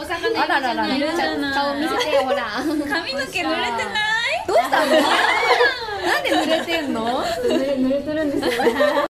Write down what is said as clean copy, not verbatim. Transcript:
お魚いるじゃない。顔見せてよ、ほら。 髪の毛濡れてない？ どうしたの？なんで濡れてんの？ 濡れてるんですよ。